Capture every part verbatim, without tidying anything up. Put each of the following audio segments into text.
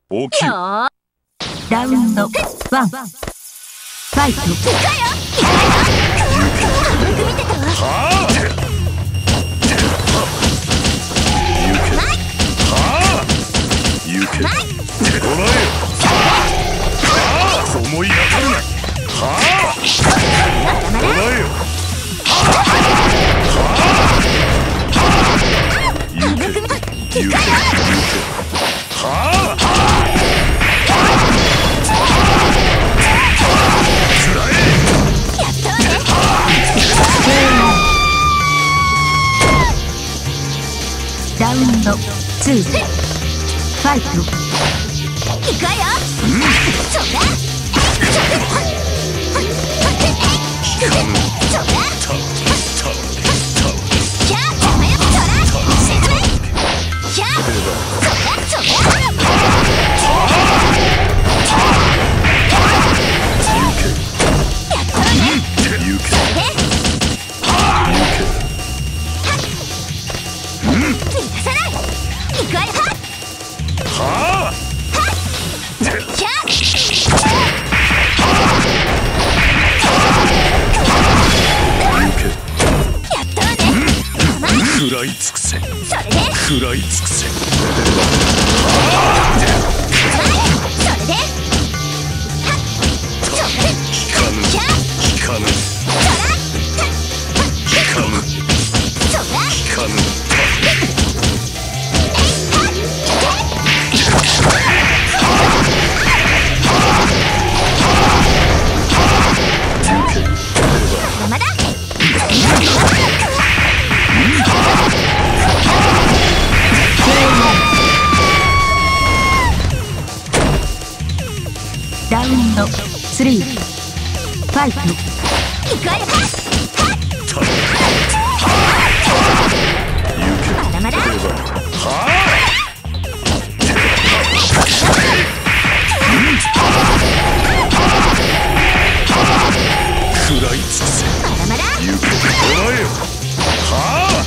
大きい。 よラウンドワンファイト。 ー、行くわよ。よく見てたわ。 はあ。行け。はあ。行け。おらえ。はあ。思い当たるな。はあ。おらえよ。行け。行け。行け。はあ。 ラウンドツーファイト。 行くわよ。そうだ。そうだ。キャー、邪魔よ。そら。沈め。キャー。そうだ。そうだ。やったわね。それで。逃がさない。行くわよ。 はあ。 キャー。やったわね。 食らい尽くせ。 それで。 食らい尽くせ。 それで。 聞かぬ。聞かぬ。聞かぬ。聞かぬ。 まだ。 ラウンドスリーファイト。 行くわよ。まだまだ。 食らい尽くせ。 まだまだ。 行け。おらえよ。はあ。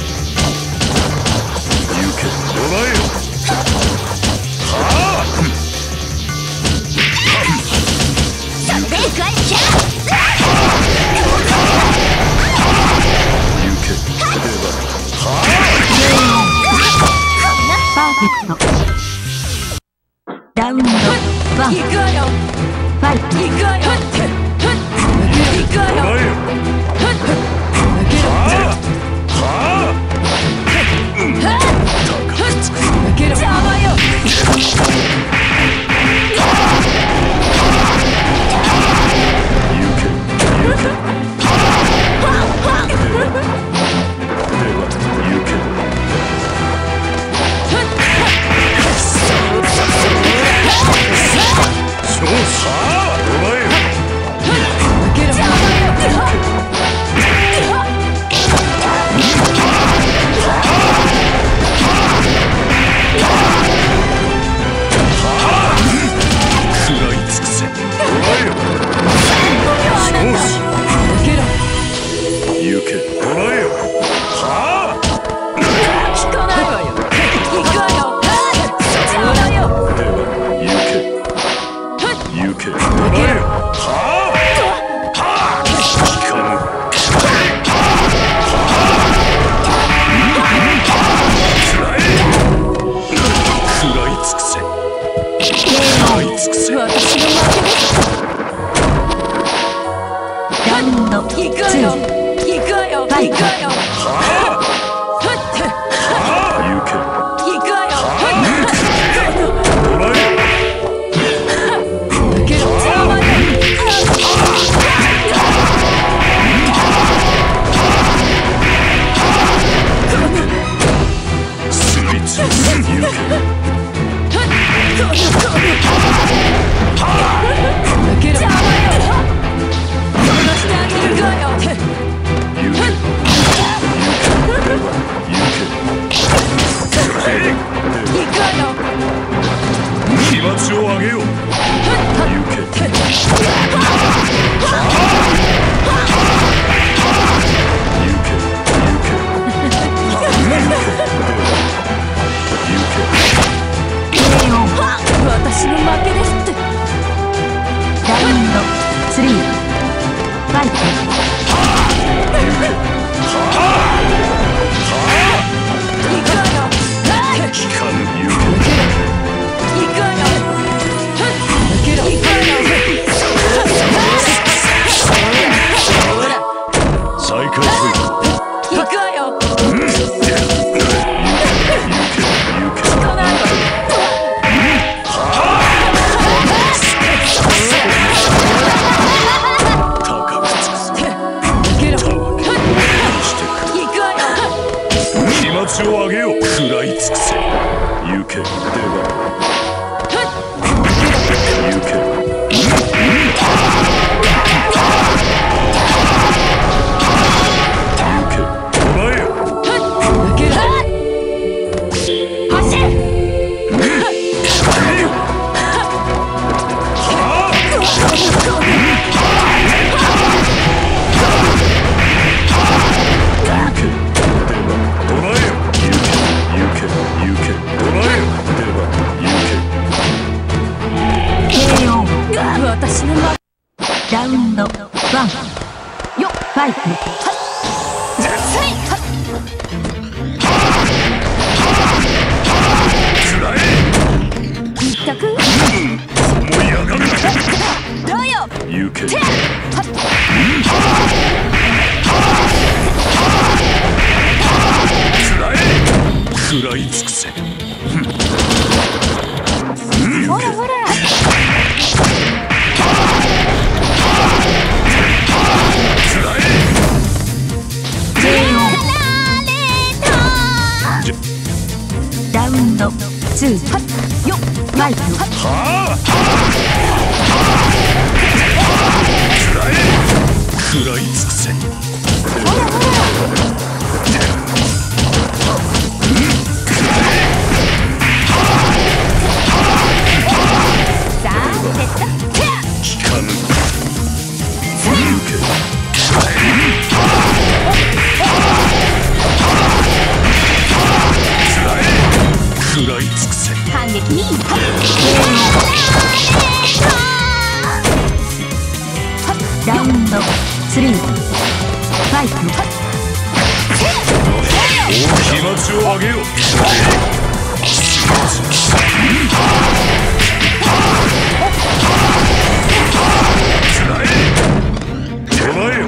行け。おらえよ。はあ。 それで行くわよ。キャー。 行け。はパーフェクト。ラウンドワン行くわよ。 ファイト。 行くわよ。行くわあ。おらよ。 えよ。はあ。はあ。 邪魔よ。 行け。行け。行け。そうさあ。おらえよ。 邪魔よ。 食らい尽くせ。おらえよ。そうし。行け。おらえよ。はあ。 聞かないわよ。行くわよ。邪魔よ。 行け。行け。おらえよ。はあ。はあ。聞かぬ。つらえ。食らい尽くせ。食らい尽くせ。 私の負けです。 ラウンド行くわよ。行くわよ。行くわよ。 はあ。行け。 行くわよ。 おらえよ。 邪魔よ。 すりつぶす。行け。 邪魔よ。殺してあげるわよ。 行け。行け。行け。 ラウンドワンよっファイト。 一択思い上がるな。 どうよ行け。食らい尽くせ。 ほらほらラウンドツーよっファイト。 はあ。食らい尽くせ。 反撃にラウンドスリーファイト。 気持ちを上げよう。手前よ。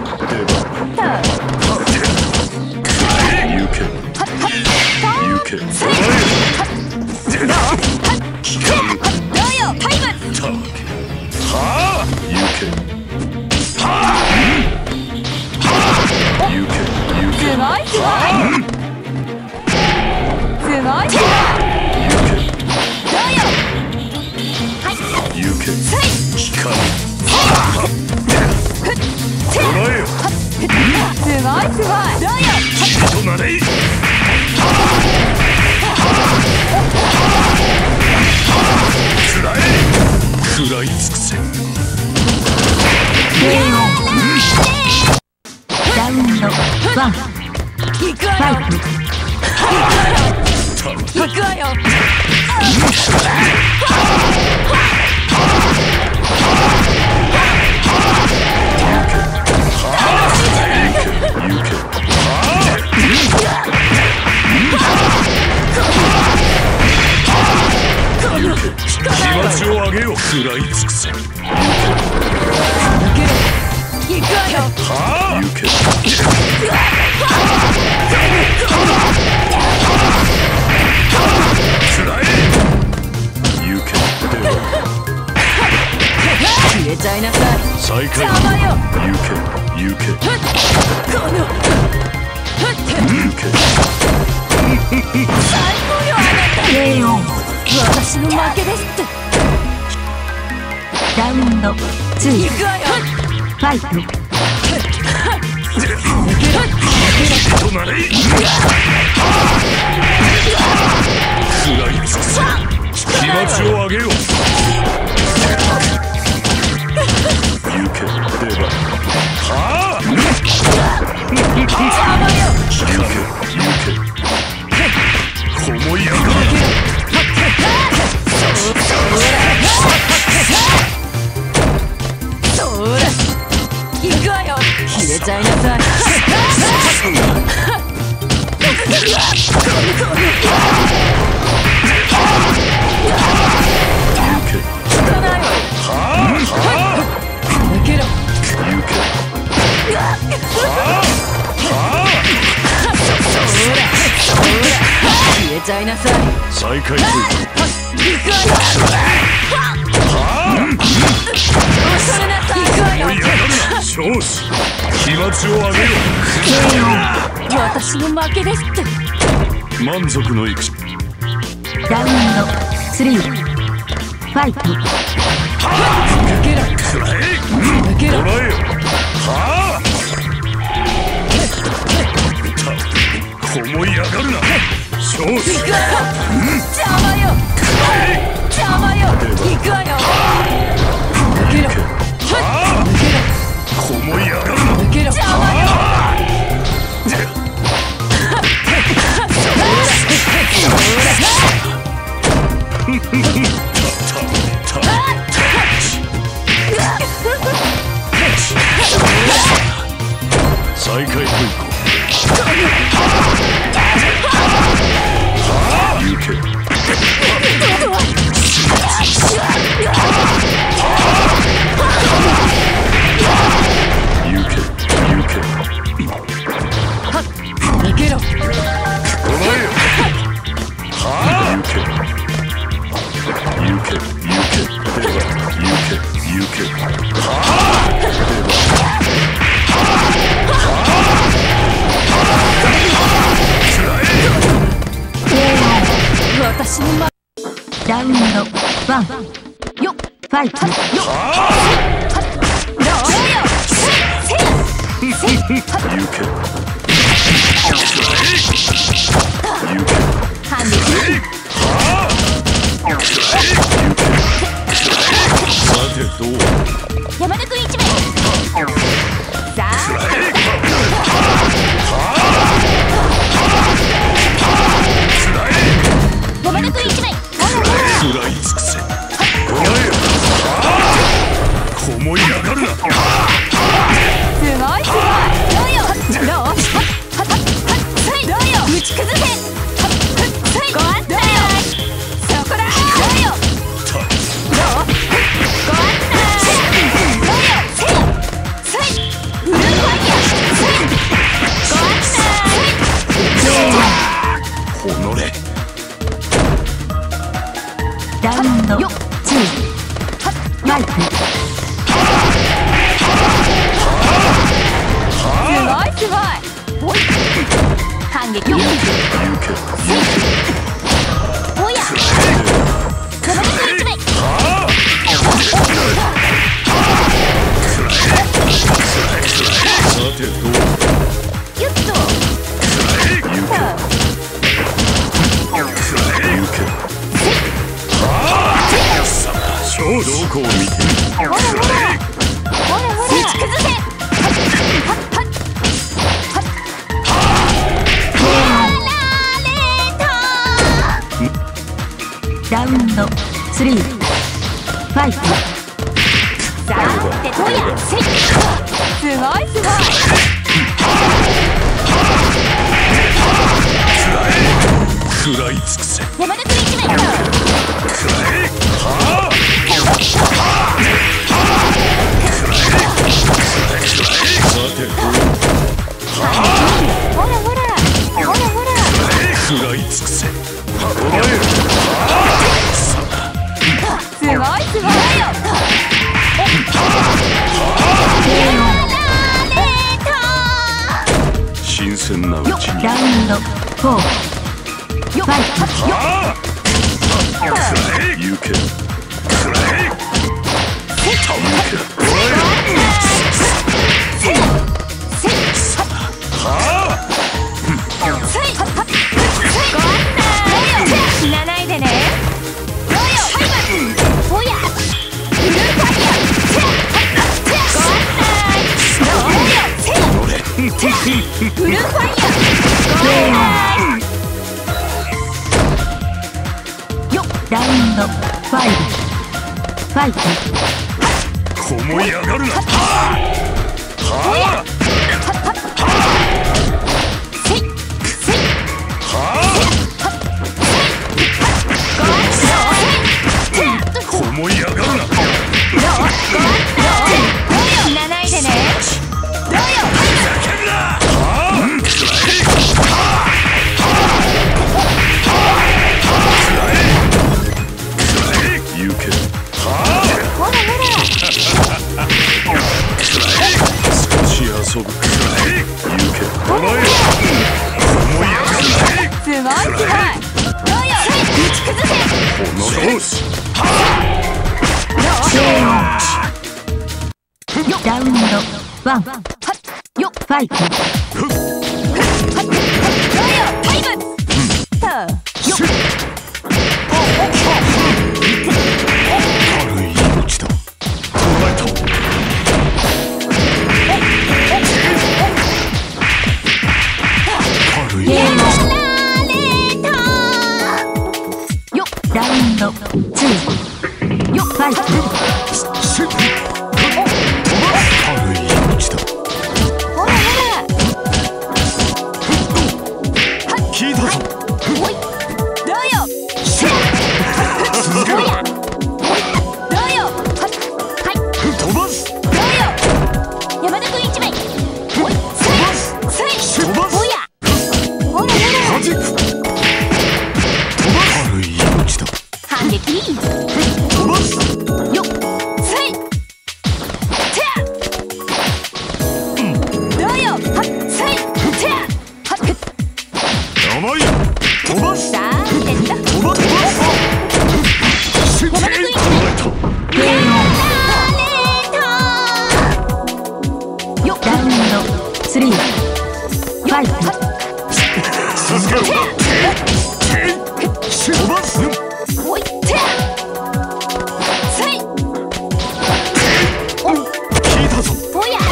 行け。行け。手前よ。はあ。行け。はあ。行け。行け。 すごいすごいすごいすごいどうよはい行け。聞かぬ。捕らえよ。 すごいすごいどうよじっとなれい。つらえ。食らい尽くせ。 ラウンドワンフ行くわァイよ行くわよ気持ちを上げよう。食らい尽くせ。 行くわよはあ。行け。つらえ。行け。 消えちゃいなさい再開。 邪魔よ行け。行け。 この行け。 最高よあなたケーオー。 私の負けですってラウンドツー行くわよファイト。 となれい。食らい尽くせ。気持ちを上げよう。行け。出番。はあ。 邪魔よ行け。行け。思い上がる。 そーら行くわよ消えちゃいなさい聞かないわよはあ。 抜けろ行け。はあ。 消えちゃいなさい再開する。 行くわよ恐れなさい行くわよ思い上がるな。少子。気持ちを上げよ私の負けですってう。満足のいく。 ラウンドスリーファイト。 抜けろつらえ。 抜けろ捕らえよ。はあ。思い上がるな。少子。 行くわよ邪魔よ邪魔よ行くわよ抜けろはあ。 抜けろ思い上がるな。 抜けろ邪魔よ大会といこう。行け。行け行け。 逃げろ。 お前よ。行け行け行け。では行け行け。では私のまラウンドワンよっファイトよっどうよせや行け行け反撃さてどう山田君一名さあ山田君一名食らい尽くせ。お前よ。こもいやがるな。 すごいすごいどうよどうはっはっはっはいどうよ打ち崩せはっはいご案内そこだどうよどうご案内どうよせよせいブルーファイヤーせいご案内おのれ。 ラウンドツーファイトすごいすごい反撃よ行けおや山田君一名さてどうよっと行け行け。どこを見てみる。 ほらほらほらほら打ち崩せはっはっはっラウンドスリーファイトさあてとやせいすごいすごい食らい尽くせ。 山田君一名さてどうほらほらほらほら食らい尽くせ。お前よ。 すごいすごいよ新鮮なうちに。 ラウンドフォーファイト行け。 死なないでねどうよおやブルーファイヤーご案内どうよブルーファイヤーご案内よっラウンドファイブファイトこもいやがるな。 おやせいせいこもいやがるな。 死なないでねどうよ行け。 ほらほら少し遊ぶ。行け。お前よ。こもいやがるな。 すごいすごいどうよ打ち崩せおのれ。よし。 ラウンドワンよっファイトどうよタイム軽い命だ。捕らえた。軽い命だ。 よっラウンドツーよっファイト軽い命だ。 ほらほらリー、ファイト。 続けろ。飛ばす。 おいてせい聞いたぞ。 おや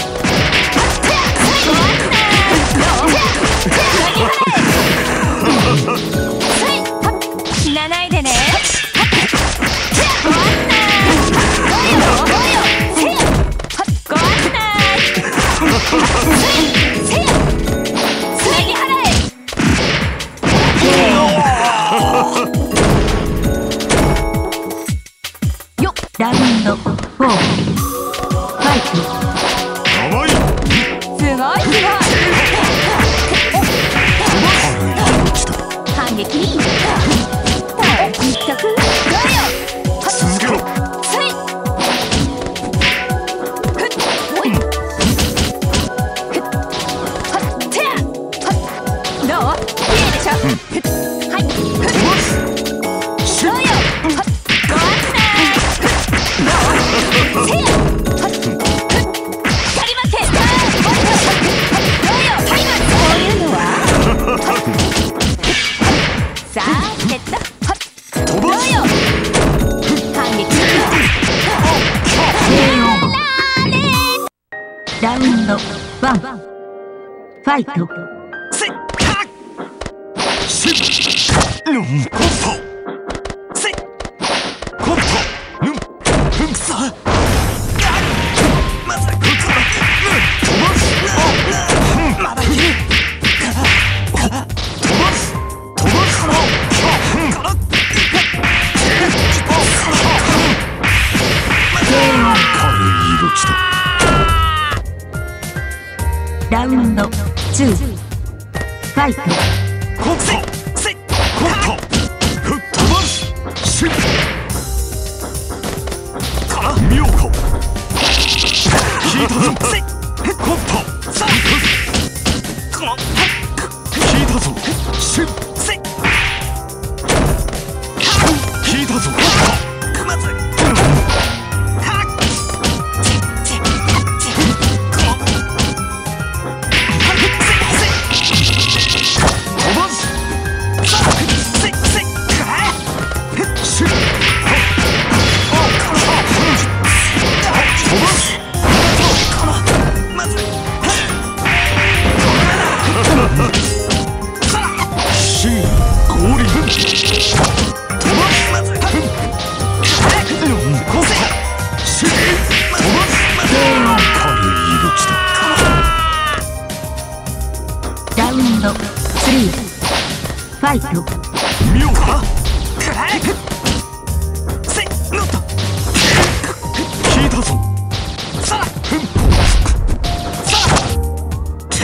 死なないでね。 ラウンドフォー、ファイト。 甘い。 すごいすごい。反撃。一択。 続けろ。 せい。ふっ。おい。ふっ。はっ。てや。はっ。どう？綺麗でしょ。ふっ。はい。ふっ。どうよ。はっ。ご案内。どう？せや。はっ。ふっ。光りまけ。どうよ。はい。こういうのは。さあ、ゲット。 飛ばす。 反撃。 ラウンドワン、ファイト。 せっかしうんコットせコットうんうんさまずこっちだ飛ばすまだいける飛ばす飛ばす軽い色きた。 ラウンドツー、ファイト。 コットせコットふっ飛ばすしから妙子聞いたぞせコットさこの聞いたぞしせ聞いたぞコットまずラウンドスリー、ファイト。 妙かくらえせのっと聞いたぞさあふんさあて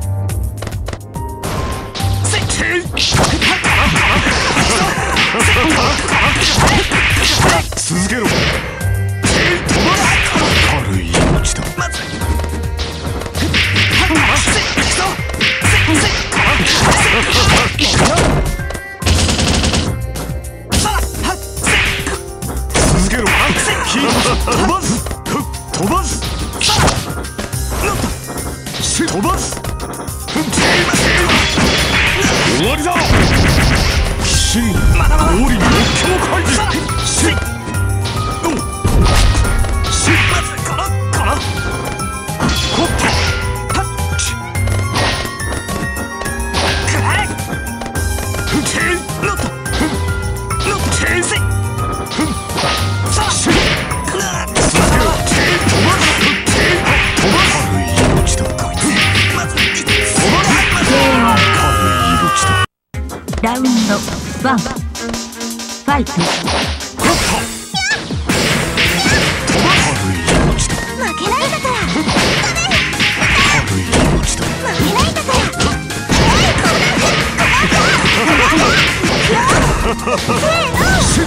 せて続けろ飛ばす軽い命だまず続けろ飛ばす飛ばす飛ばす終わりだ真合理に目標開示しおしまずこのこのコットハッチくらえふんてノットふんノットてせふんさあし続けろ飛ばす飛ばす軽い命だまず飛ばす軽い命だラウンドワン、ファイト。 コット飛ばす軽い命だ負けないんだから。 軽い命だ負けないんだから。 し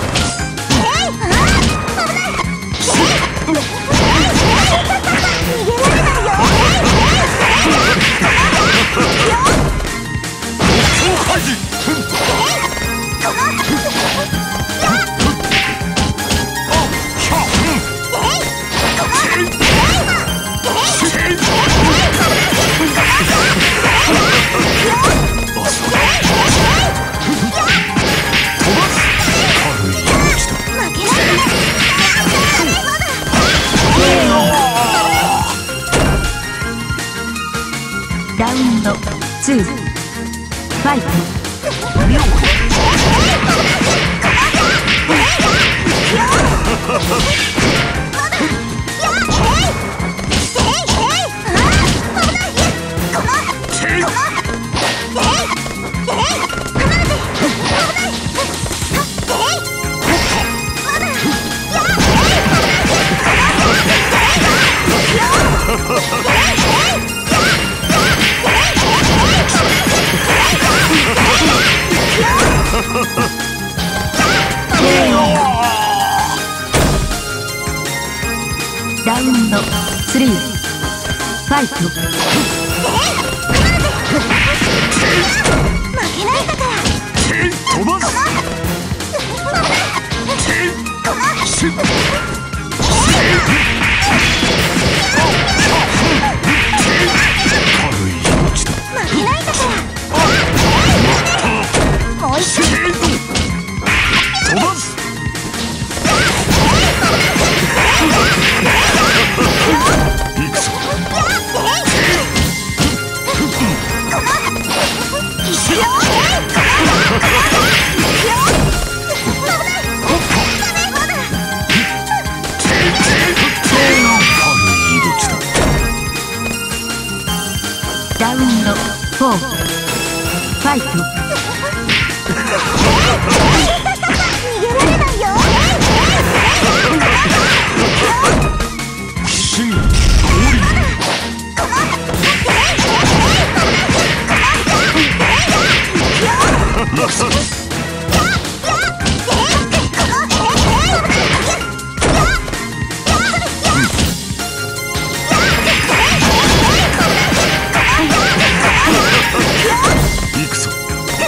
開示ラウンドツーファイト。ラウンドスリーファイト。 負けないんだから。 飛ばす。シュッ。軽い命だ。 負けないんだから。もう一回。 飛ばす。行くぞ。 ラウンドフォーファイト。 逃げられないよ。 真降り。行くぞ。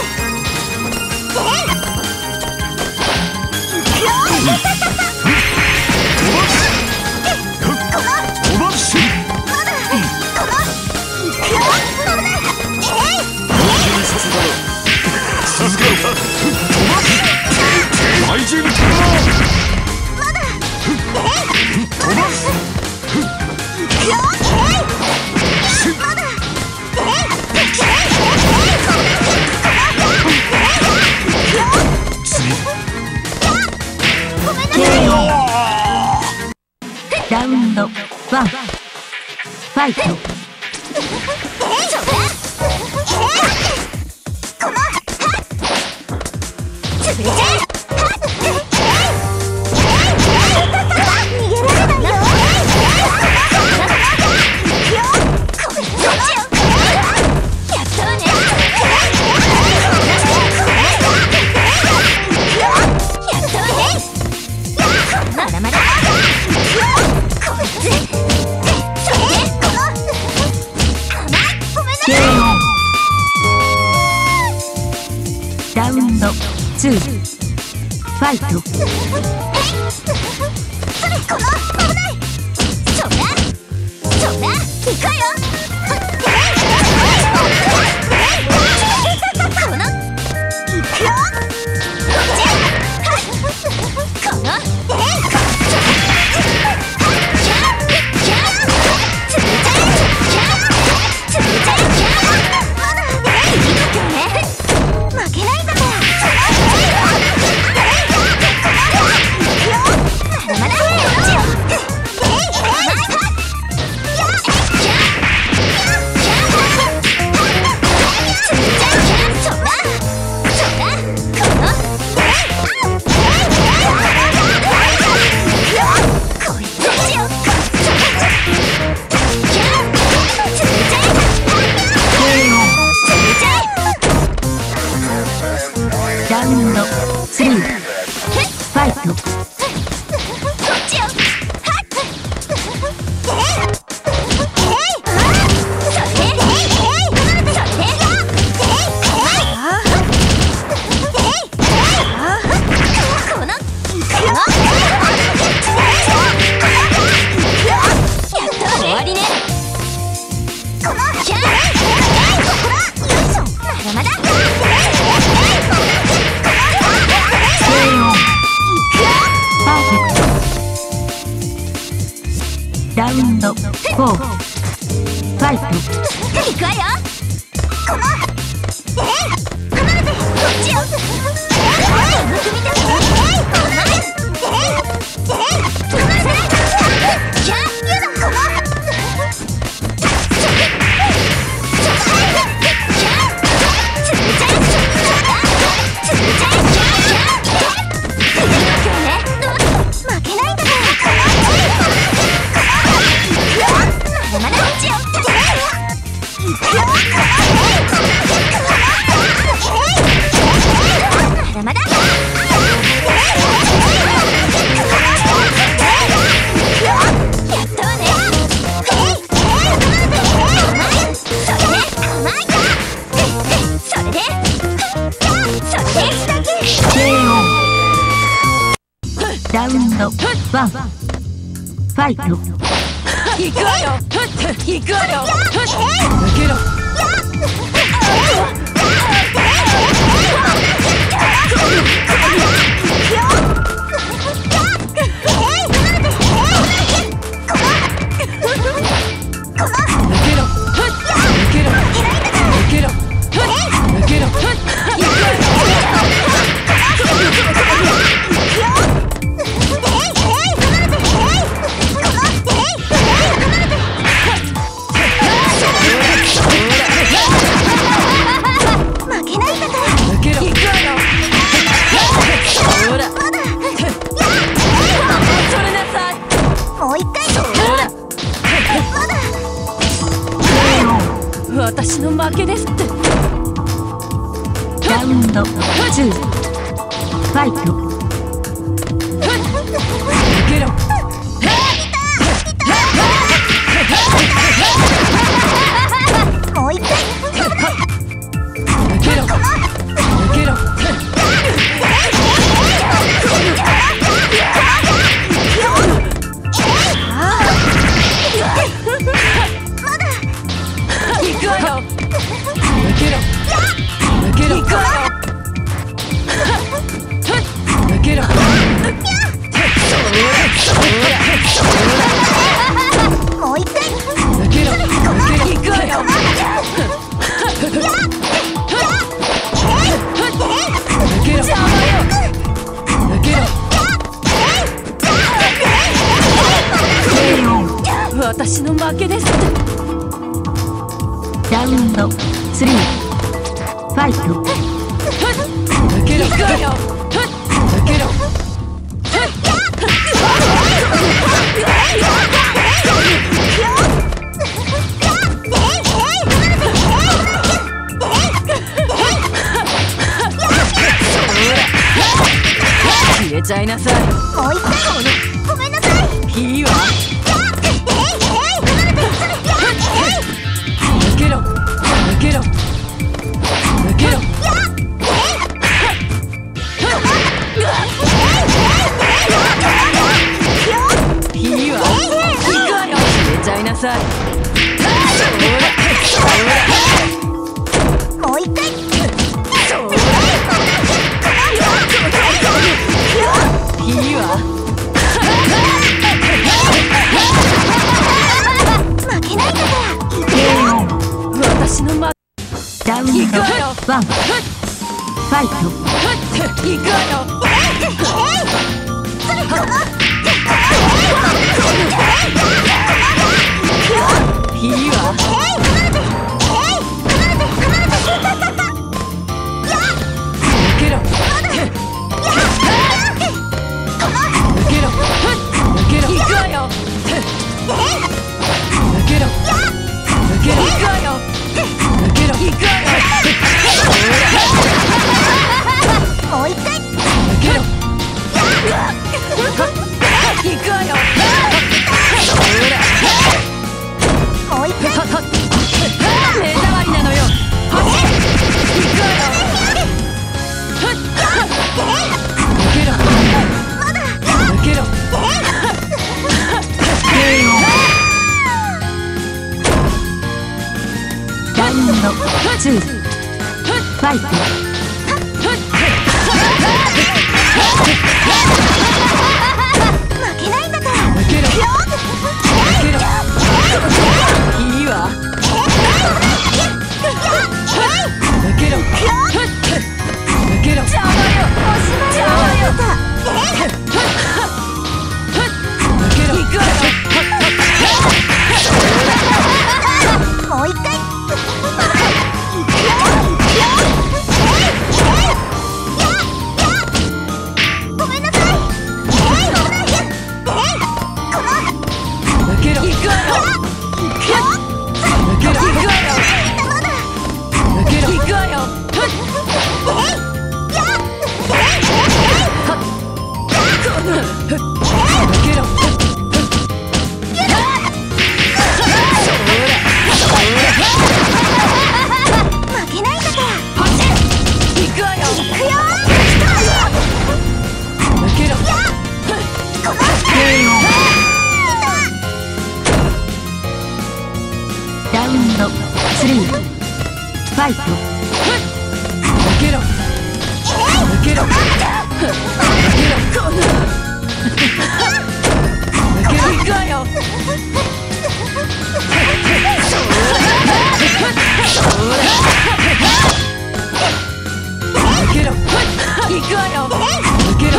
ラウンドワンファイト。ラウンドツーファイト。ラウンドスリーファイト。ラウンドフォーフファイト。 行くわよ。このえい離れてこっちよ。えいむくみだ。えい離れえいえい離れてキャーやだこのラウンドワンファイト。 行くわよ。行くわよ。抜けろ。私の負けですって。 ラウンドツーファイト。 抜けろ。もう一回。抜けろ。抜けろ。行くわよ。抜けろ。抜けろ。行くわよ。抜けろ。もう一回。抜けろ。抜けろ。行くわよ。抜けろ。邪魔よ。抜けろ。私の負けですって。 ラウンドスリーファイト。 抜けろ。行くわよ。抜けろ。消えちゃいなさい。もう一回。ごめんなさい。いいわ。抜けろ。抜けろ。抜けろ。いいわ。行くわよ。消えちゃいなさい。もう一回。いいわ。負けないんだから。私の負け。 ラウンドワンファイト。 行くわよ。いいわ。抜けろ。抜けろ。抜けろ。行くわよ。抜けろ。抜けろ。行くわよ。抜けろ。行くわよ。もう一回。抜けろ。行くわよ。もう一回。目障りなのよ。行くわよ。抜けろ。抜けろ。 ラウンドツーファイト。 負けないんだから。抜けろ。抜けろ。いいわ。 ウンドスリーファイト。 抜けろ抜けろ抜けろこの抜けろ行くわよ。抜けろ行くわよ。抜けろ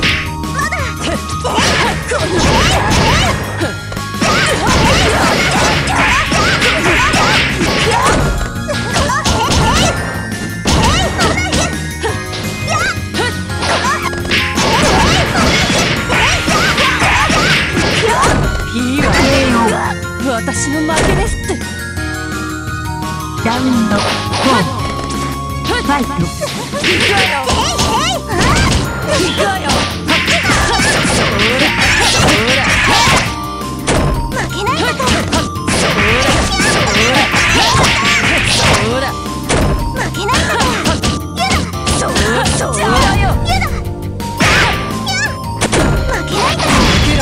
私の負けですって。 ラウンドフォーファイト。 行くわよ行くわよ。負けないんだから。そら負けないんだから。そらそらよ。負けないんだから。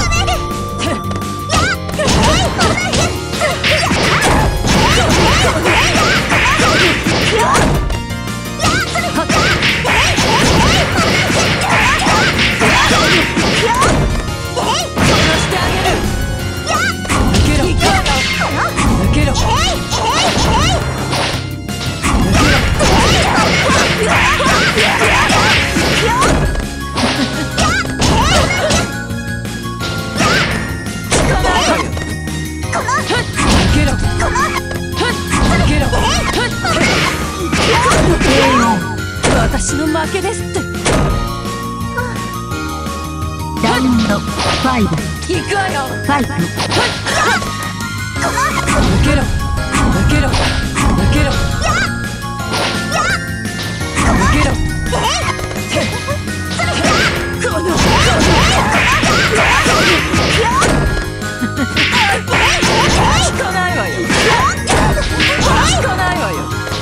私の負けですって。 ラウンドファイブ行くわよ。 ファイト。 抜けろ抜けろ抜けろ抜けろこの聞かないわよ。聞かないわよ。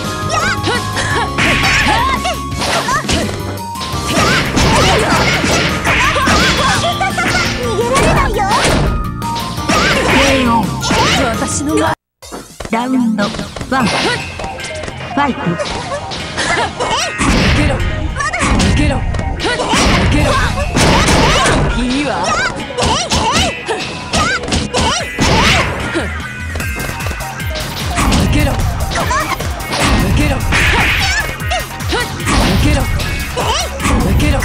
私のラウンドワンファイト。 抜けろ抜けろ抜けろいいわ。抜けろ抜けろ抜けろ抜けろ抜けろ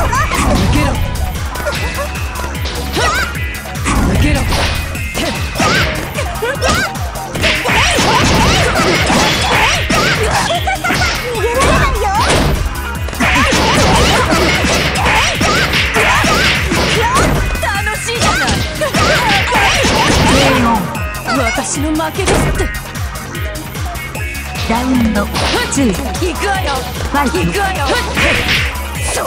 抜けろ。私の負けですって。 ラウンドツー行くわよファイト。 行くわよ。そ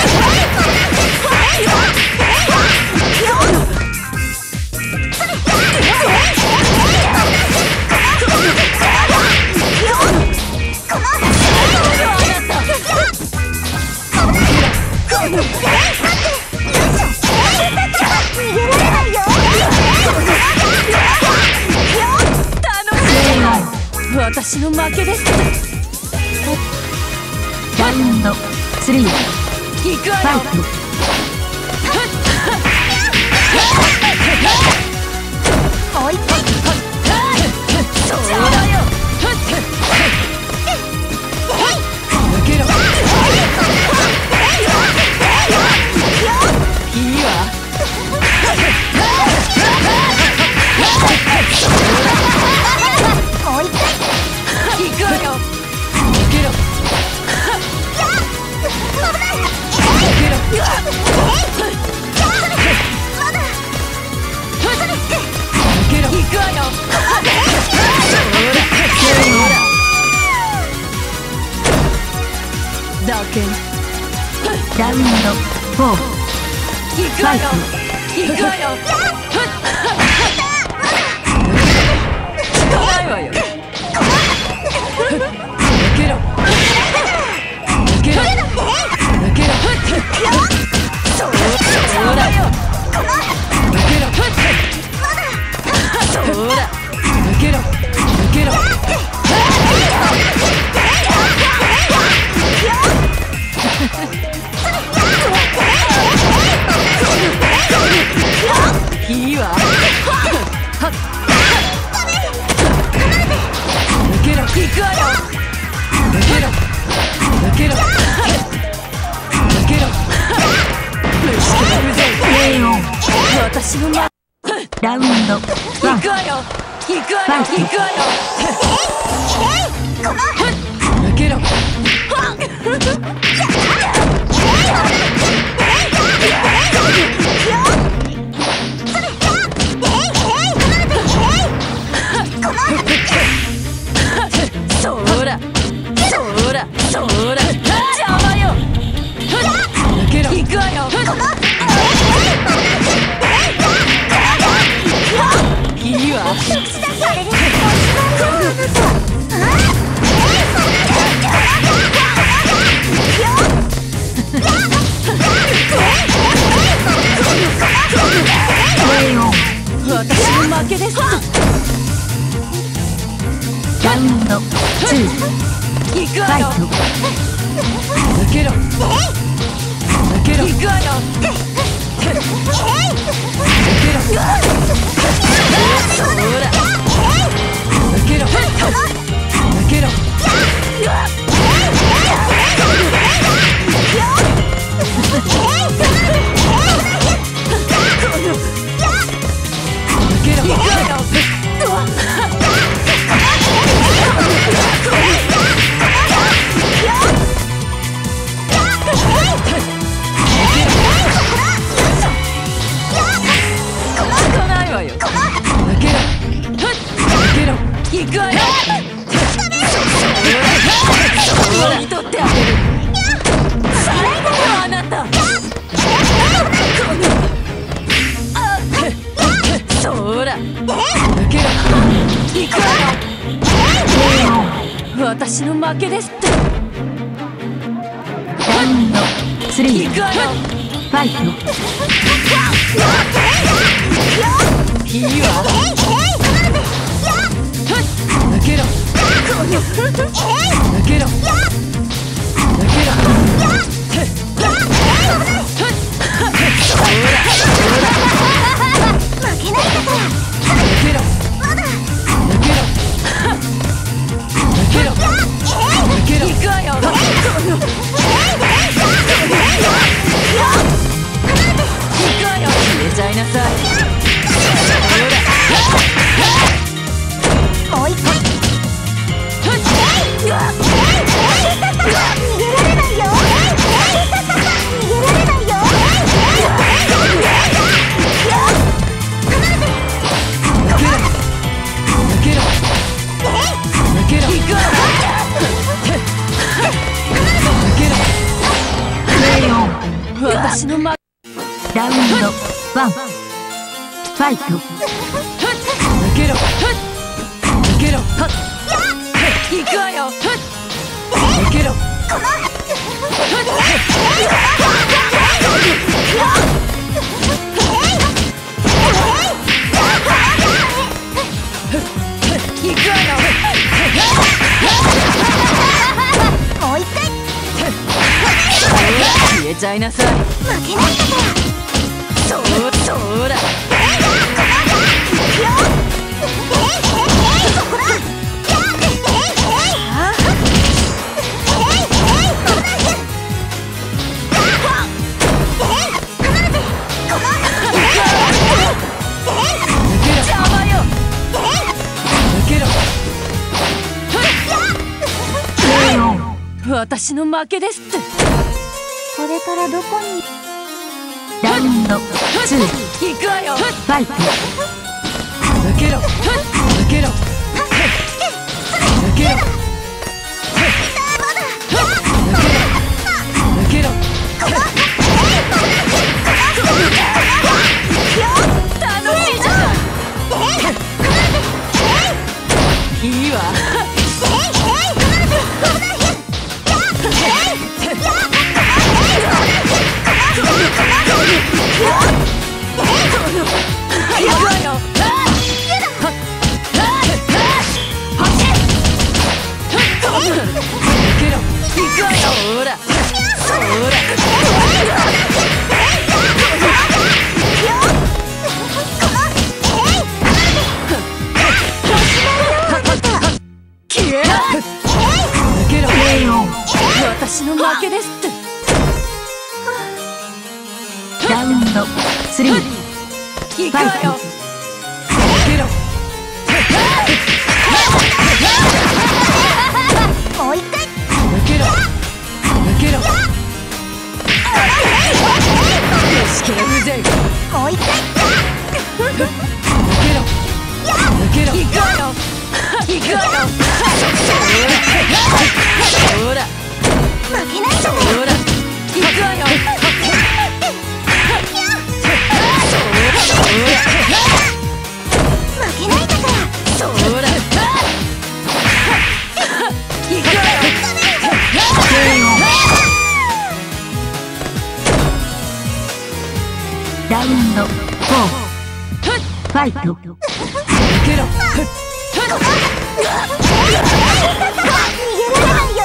私の負けですって。 ラウンドスリー行くわよ。 ファイト。 もう一回。そうだよ。抜けろ。いいわ。もう一回。行くわよ。抜けろ。抜けろ。抜けろ。行くわよ。だけラウンドフォー行くわよ。行くわよ。聞かないわよ。抜けろ抜けろ抜けろ。そうだよ。抜けろそうだ。抜けろ抜けろ行くわよ。抜けろ抜けろ抜けろ。虫けら風情。 レオン私のまラウンドワン行くわよ行くわよ行くわよ。抜けろ。そらそらそら邪魔よ。抜けろ行くわよ。いいわ。 レオン私の負けです。 ラウンドツー行くわよ。 ファイト抜けろ抜けろ行くわよ。抜けろそら抜けろ抜けろ。抜けろ行くわよ。来ないわよ。抜けろ抜けろ行くわよ。そにとってあげる。最後よあなた。そら抜けろ行くわよ。私の負けですって。 ラウンドスリー行くわよ。 ファイトいいわ。抜けろ抜けろ抜けろ。そらそら負けないんだから。 抜けろ抜けろ抜けろ抜けろ行くわよ。行くわよ。消えちゃいなさい。 もう一回。逃げられないよ。逃げられないよ。 抜けろ抜けろ行くわよ。抜けろレオン私の負け。 ラウンドワンファイト抜けろ抜けろ行くわよ。抜けろ行くわよ。 もう一回。 消えちゃいなさい。 負けないんだから。 そそら邪魔よ。抜けろレオン私の負けですって。 これからどこに。 ラウンドツー行くわよ。 ファイト抜けろ抜けろ抜けろ抜けろ楽しいじゃん。いいわ。行くわよ。抜けろ行くわよ。そらそら消えの負けですって。 ラウンドスリー、 行くわよ。逃げろ。 もう一回。 抜けろ抜けろ。よしけうぜい。 もう一回。 抜けろ抜けろ。行くわよ行くわよ。ほら負けないぞ。 ほら行くわよ。 負けないんだから。 ほら行くわよ。 ラウンドフォー、ファイト。 抜けろ。 逃げられないよ。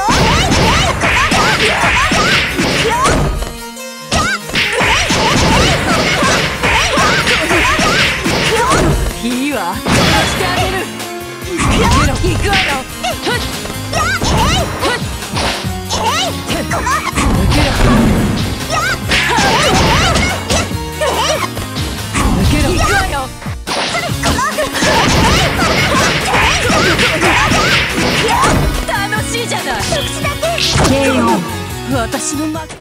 いいわしてあげる。逃げろ行くわよ。抜けろ抜けろ行くわよ。楽しいじゃない。 ケーオー。 私の負け。